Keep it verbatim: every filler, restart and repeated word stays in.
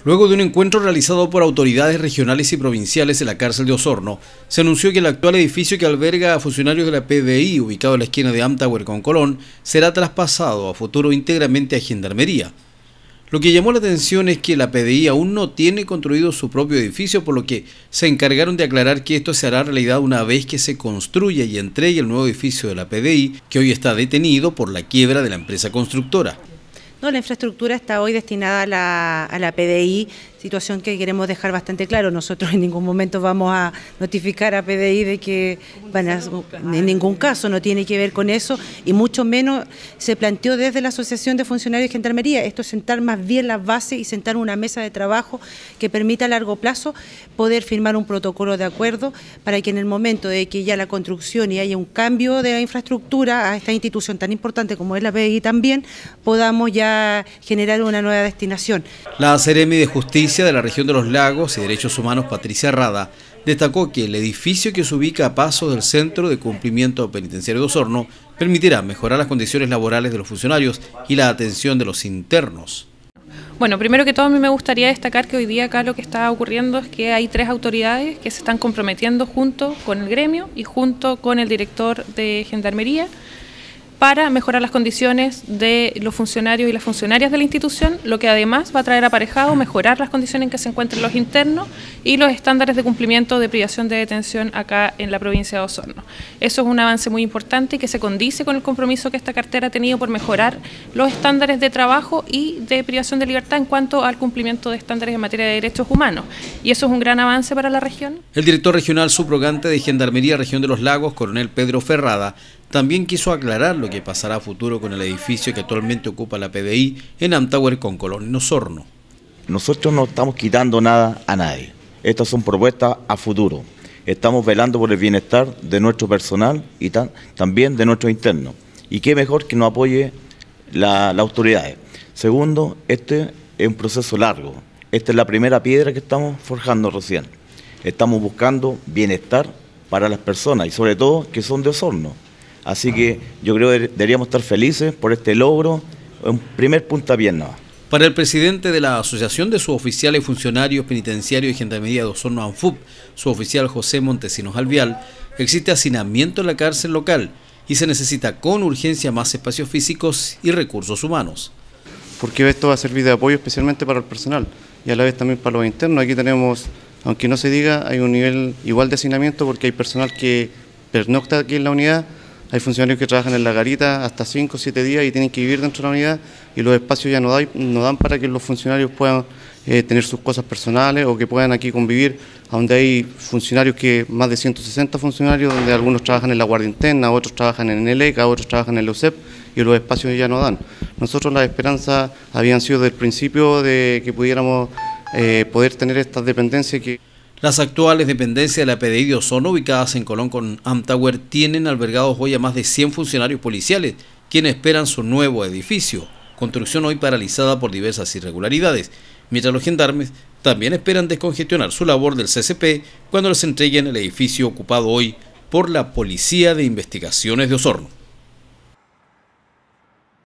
Luego de un encuentro realizado por autoridades regionales y provinciales en la cárcel de Osorno, se anunció que el actual edificio que alberga a funcionarios de la P D I, ubicado en la esquina de Amtower con Colón, será traspasado a futuro íntegramente a Gendarmería. Lo que llamó la atención es que la P D I aún no tiene construido su propio edificio, por lo que se encargaron de aclarar que esto se hará realidad una vez que se construya y entregue el nuevo edificio de la P D I, que hoy está detenido por la quiebra de la empresa constructora. No, la infraestructura está hoy destinada a la, a la P D I, situación que queremos dejar bastante claro. Nosotros en ningún momento vamos a notificar a P D I de que van a, en ningún caso no tiene que ver con eso, y mucho menos se planteó desde la Asociación de Funcionarios de Gendarmería. Esto es sentar más bien las bases y sentar una mesa de trabajo que permita a largo plazo poder firmar un protocolo de acuerdo para que en el momento de que ya la construcción y haya un cambio de la infraestructura a esta institución tan importante como es la P D I también, podamos ya generar una nueva destinación. La Seremi de Justicia de la región de los Lagos y Derechos Humanos, Patricia Rada, destacó que el edificio que se ubica a pasos del Centro de Cumplimiento Penitenciario de Osorno permitirá mejorar las condiciones laborales de los funcionarios y la atención de los internos. Bueno, primero que todo a mí me gustaría destacar que hoy día acá lo que está ocurriendo es que hay tres autoridades que se están comprometiendo junto con el gremio y junto con el director de Gendarmería para mejorar las condiciones de los funcionarios y las funcionarias de la institución, lo que además va a traer aparejado mejorar las condiciones en que se encuentran los internos y los estándares de cumplimiento de privación de detención acá en la provincia de Osorno. Eso es un avance muy importante y que se condice con el compromiso que esta cartera ha tenido por mejorar los estándares de trabajo y de privación de libertad en cuanto al cumplimiento de estándares en materia de derechos humanos. Y eso es un gran avance para la región. El director regional subrogante de Gendarmería Región de los Lagos, coronel Pedro Ferrada, también quiso aclarar lo que pasará a futuro con el edificio que actualmente ocupa la P D I en Amtower con Colón en Osorno. Nosotros no estamos quitando nada a nadie. Estas son propuestas a futuro. Estamos velando por el bienestar de nuestro personal y tan, también de nuestros internos. Y qué mejor que nos apoye la, las autoridades. Segundo, este es un proceso largo. Esta es la primera piedra que estamos forjando recién. Estamos buscando bienestar para las personas y sobre todo que son de Osorno. Así que yo creo que deberíamos estar felices por este logro, un primer puntapié nada. Para el presidente de la Asociación de Suboficiales y Funcionarios Penitenciarios y Gendarmería de Osorno, ANFUP, suboficial José Montesinos Alvial, existe hacinamiento en la cárcel local y se necesita con urgencia más espacios físicos y recursos humanos. Porque esto va a servir de apoyo especialmente para el personal y a la vez también para los internos. Aquí tenemos, aunque no se diga, hay un nivel igual de hacinamiento porque hay personal que pernocta aquí en la unidad. Hay funcionarios que trabajan en la garita hasta cinco o siete días y tienen que vivir dentro de la unidad y los espacios ya no dan, no dan para que los funcionarios puedan eh, tener sus cosas personales o que puedan aquí convivir, donde hay funcionarios que, más de ciento sesenta funcionarios, donde algunos trabajan en la Guardia Interna, otros trabajan en el E C A, otros trabajan en el U C E P y los espacios ya no dan. Nosotros las esperanzas habían sido desde el principio de que pudiéramos eh, poder tener estas dependencias que... Las actuales dependencias de la P D I de Osorno, ubicadas en Colón con Amtower, tienen albergados hoy a más de cien funcionarios policiales, quienes esperan su nuevo edificio, construcción hoy paralizada por diversas irregularidades, mientras los gendarmes también esperan descongestionar su labor del C C P cuando les entreguen el edificio ocupado hoy por la Policía de Investigaciones de Osorno.